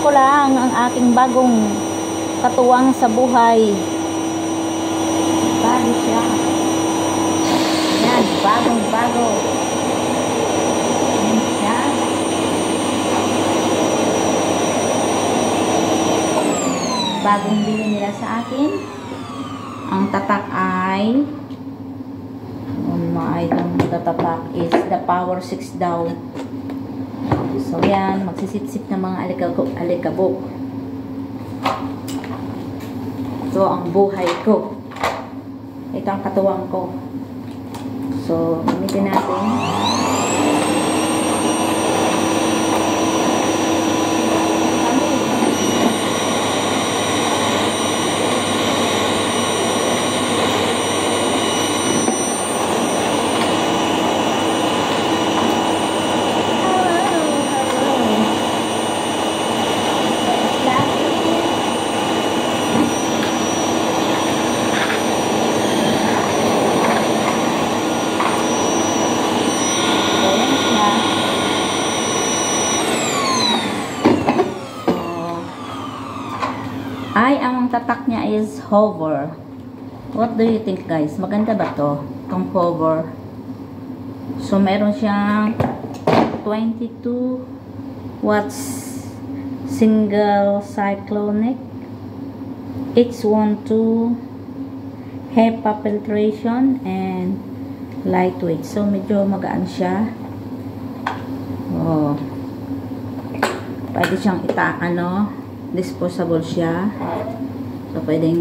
ko lang ang aking bagong katuwang sa buhay. Bago siya. Yan, bagong-bago. Yan siya. Bagong bili nila sa akin. Ang tatak ay itong tatak is the power 6 daw. So yan, magsisip-sip ng mga alikabok. Ito ang buhay ko. Ito ang katuwang ko. So, gamitin natin. Ang tatak niya is Hoover. What do you think, guys? Maganda ba to? Itong Hoover. So, meron siyang 22 watts single cyclonic. H12 HEPA filtration and lightweight. So, medyo magaan siya. Oh. Pwede siyang disposable siya. So, pwedeng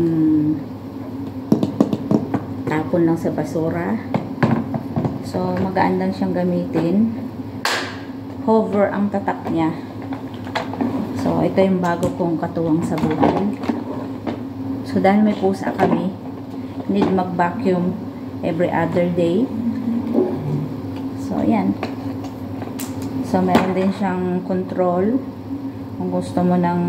tapon lang sa basura. So, magaan lang siyang gamitin. Hoover ang tatak niya. So, ito yung bago kong katuwang sa buhay. So, dahil may pusa kami, need mag-vacuum every other day. So, ayan. So, meron din siyang control. Kung gusto mo ng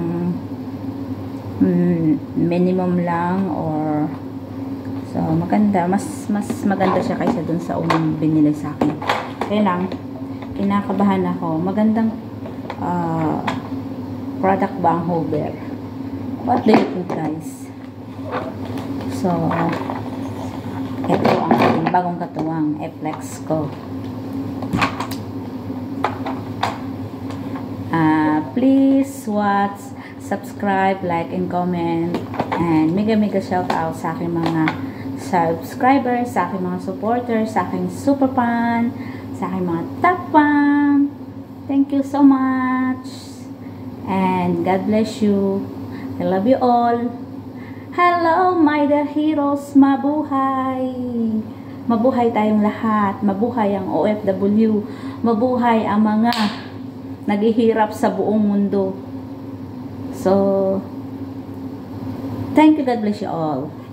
minimum lang or so maganda, mas maganda siya kaysa dun sa unang binili sa akin. Kaya lang kinakabahan ako. Magandang product ba ang Hoover? What do you think, guys? So ito ang ating bagong katuwang Flex ko. Please watch, subscribe, like, and comment. And mega shout out sa aking mga subscribers, sa aking mga supporters, sa aking super fan, sa aking mga top fan. Thank you so much. And God bless you. I love you all. Hello, my dear heroes. Mabuhay. Mabuhay tayong lahat. Mabuhay ang OFW. Mabuhay ang mga naghihirap sa buong mundo. So, thank you, God bless you all.